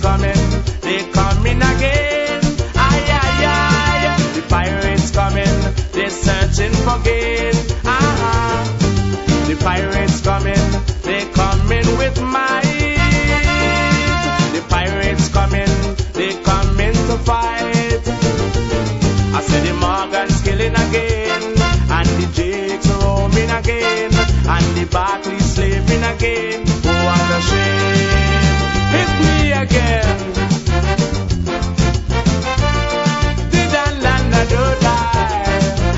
coming, they coming again. Ay, ay, ay, the pirates coming, they searching for gain. The pirates coming, they coming with might. The pirates coming, they coming to fight. I said the Morgan's killing again, and the Jakes roaming again, and the Barclays slaving again. Oh, what a shame. Hit me again. Did I land a do die?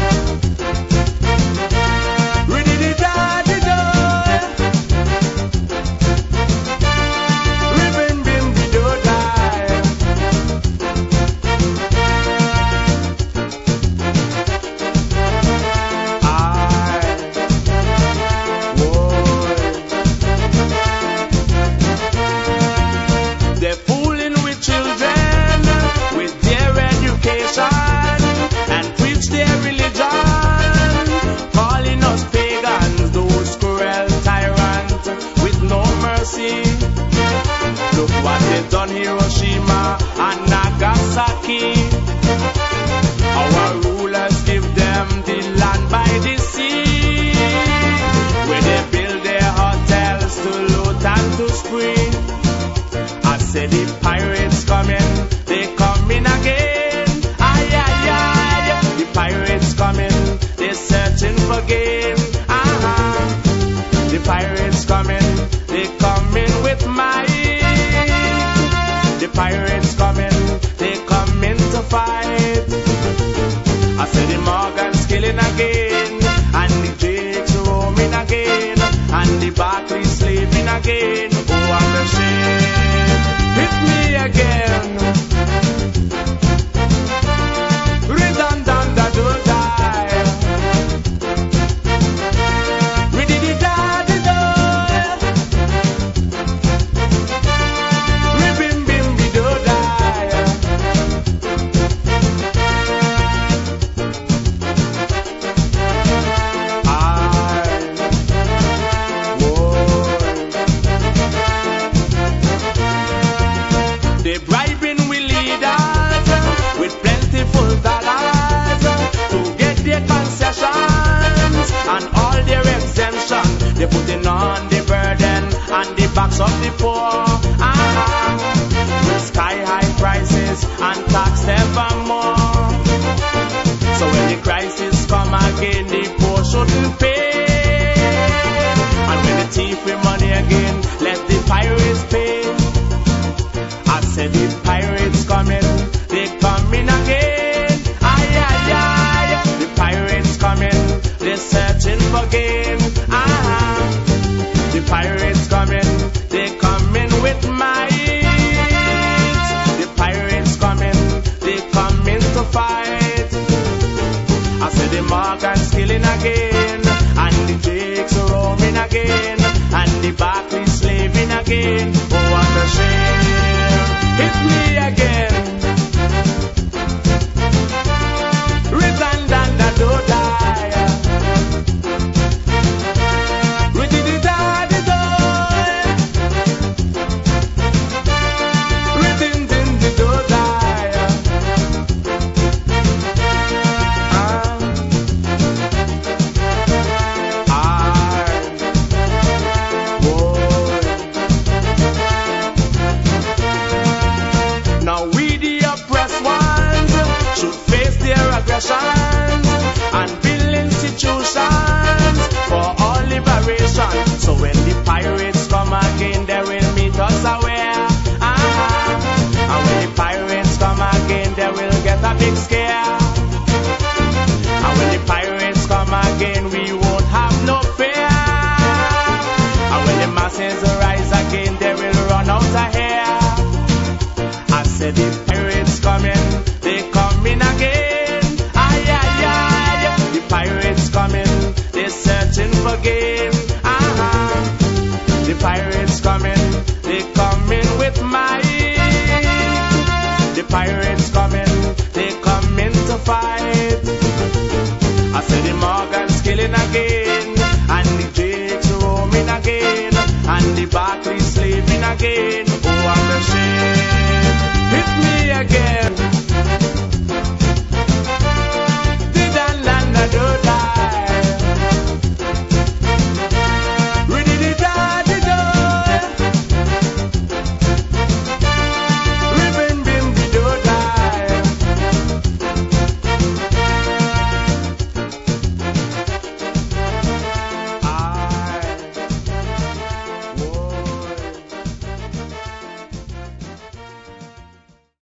Ready to die, the door. Ribbon, bim, the do die. They're fooling with children with their education and preach their religion, calling us pagans, those cruel tyrants with no mercy. Look what they've done, Hiroshima and Nagasaki. Our rulers give them the land by the sea, where they build their hotels to loot and to spree. I said the pirates coming, they coming again. Ay, ay, ay, the pirates coming, they searching for gain. The pirates coming, they coming with might. The pirates coming, they coming to fight. I said the Morgan's killing again, and the Jakes roaming again, and the Barclays slaving again. Oh, what a shame. Hit me again. Redundant, I do die. Ready to die, the door. Ribbon, bim, the do die. They bribing we leaders with plentiful dollars to get their concessions and all their exemptions. They're putting on the burden and the backs of the poor. With sky high prices and tax evermore. So when the crisis come again, the poor shouldn't pay. And when the thief with money again, let the pirates pay. I said the pirates coming, they coming again. Ay, ay, ay, the pirates coming, they searching for gain. The pirates coming, they coming with might. The pirates coming, they coming to fight. I said the Morgan's killing again, and the Jakes roaming again, and the Barclays slaving again. Oh, what a shame. Hit me again. Redundant, I do die. Ready to die, the door. Redundant, the do die. Now we the oppressed ones should face their aggressions and build institutions for all liberation. So when the pirates come again, they will meet us aware. And when the pirates come again, they will get a big scare. And when the pirates come again, we won't have no fear. And when the masses rise again, they will run out of here.